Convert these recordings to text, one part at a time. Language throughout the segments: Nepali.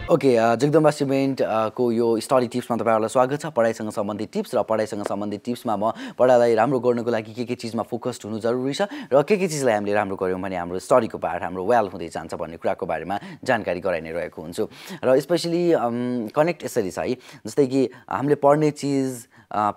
ओके जगदम्बा सिमेन्ट को यो स्टडी टिप्समा तपाईहरुलाई स्वागत छ। पढाइसँग सम्बन्धित टिप्स र पढाइसँग सम्बन्धित टिप्समा म पढाइलाई राम्रो गर्नको लागि के चीजमा फोकस्ड हुनु जरुरी छ र के चीजलाई हामीले राम्रो गर्यौं भने हाम्रो स्टडीको पार्ट हाम्रो वेल हुँदै जान्छ भन्ने कुराको बारेमा जानकारी गराइ नै रहेको हुन्छु। र स्पेशली कनेक्ट यसरी छ है, जस्तै कि हामीले पढ्ने चीज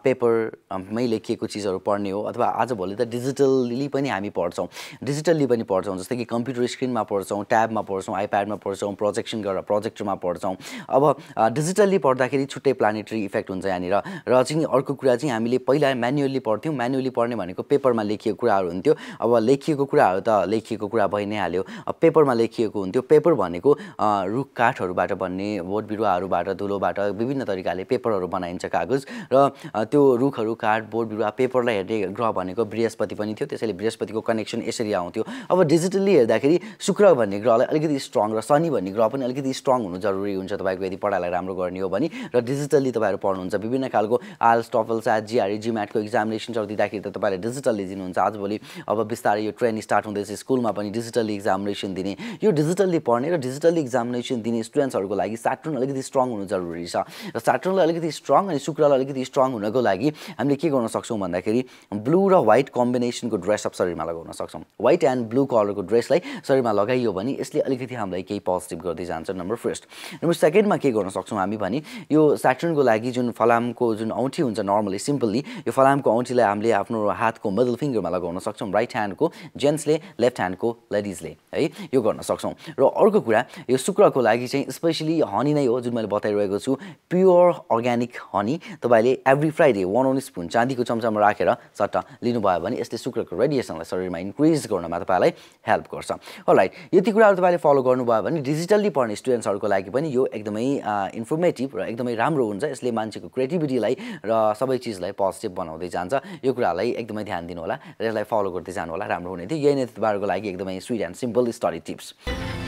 पेपरमै लेखिएको चीजहरु पढ्ने हो अथवा आजभोलि त डिजिटली पनि हामी पढ्छौं, डिजिटली पनि पढ्छौं, जस्तै कि कम्प्युटर स्क्रिनमा पढ्छौं, ट्याबमा पढ्छौं, आइप्याडमा पढ्छौं, प्रोजेक्सन गरेर प्रोजेक्टरमा पढ्छौं। अब डिजिटली पढ्दाखेरि छुट्टै प्लानेटरी इफेक्ट हुन्छ यहाँनिर। र चाहिँ अर्को कुरा चाहिँ हामीले पहिला म्यानुअली पढ्थ्यौं, म्यानुअली पढ्ने भनेको पेपरमा लेखिएको कुराहरु हुन्थ्यो। अब लेखिएको कुराहरु त लेखिएको कुरा भइ नै हाल्यो, अब पेपरमा लेखिएको हुन्थ्यो। पेपर भनेको रुख काठहरुबाट बन्ने, बोट बिरुवाहरुबाट, धुलोबाट विभिन्न तरिकाले पेपरहरु बनाइन्छ, कागज। र त्यो रुखहरु, काठ, बोट बिरुवा, पेपरलाई हेर्ने ग्रह भनेको बृहस्पति पनि थियो, त्यसैले बृहस्पतिको कनेक्सन यसरी आउँथ्यो। अब डिजिटली हेर्दाखेरि शुक्र भन्ने ग्रहलाई अलिकति स्ट्रङ र शनि भन्ने ग्रह पनि अलिकति स्ट्रङ हुनु जरुरी हुन्छ तपाईको यदि पढाइलाई राम्रो गर्ने हो भने। र डिजिटली तपाईहरु पढ्नुहुन्छ, विभिन्न खालको आइएलटीएस, टोफल, स्याट, जीआरई, जीम्याटको एक्जामिनेसन्सहरु दिँदाखेरि त तपाईले डिजिटली दिनुहुन्छ। आजभोलि अब बिस्तारै यो ट्रेन्ड स्टार्ट हुँदैछ, स्कुलमा पनि डिजिटली एक्जामिनेसन दिने। यो डिजिटली पढ्ने र डिजिटली एक्जामिनेसन दिने स्टुडेन्ट्सहरुको लागि सैटर्न अलिकति स्ट्रङ हुनु जरुरी छ। र सैटर्नलाई अलिकति स्ट्रङ अनि शुक्रलाई अलिकति स्ट्रङ हुनको लागि हामीले के गर्न सक्छौं भन्दाखेरि ब्लू र व्हाइट कम्बिनेसनको ड्रेस अप शरीरमा लगाउन सक्छौं। व्हाइट एन्ड ब्लू कलरको ड्रेसलाई शरीरमा लगाइयो भने यसले अलिकति हामीलाई केही पोजिटिभ गर्दै जान्छ। Number first. नम्बर सेकेन्डमा के गर्न सक्छौं हामी भने यो सैटर्नको लागि जुन फलामको जुन औँठी हुन्छ, नर्मली सिम्पली यो फलामको औँठीलाई हामीले आफ्नो हातको मिडल फिंगरमा लगाउन सक्छौं। राइट ह्यान्डको जेन्ट्सले, लेफ्ट ह्यान्डको लेडिजले है यो गर्न सक्छौं। र अर्को कुरा यो शुक्रको लागि चाहिँ स्पेशली हनी नै हो, जुन मैले बताइरहेको छु, प्योर अर्ग्यानिक हनी तपाईले एभ्री फ्राइडे 1 स्पुन चाँदीको चम्चामा राखेर सट्टा लिनुभयो भने यसले शुक्रको रेडिएसनलाई शरीरमा इन्क्रिज गर्नमा तपाईलाई हेल्प गर्छ। अलराइट, यति कुराहरु तपाईले फलो गर्नुभयो भने डिजिटली पढ्ने स्टुडेन्ट्सहरुको लागि पनि यो एकदमै इन्फर्मेटिभ र एकदमै राम्रो हुन्छ। यसले मान्छेको क्रिएटिभिटीलाई र सबै चीजलाई पोजिटिभ बनाउँदै जान्छ। यो कुरालाई एकदमै ध्यान दिनु होला र यसलाई फलो गर्दै जानु होला, राम्रो हुने थियो। यही नै तपाईहरुको लागि एकदमै sweet and simple study tips.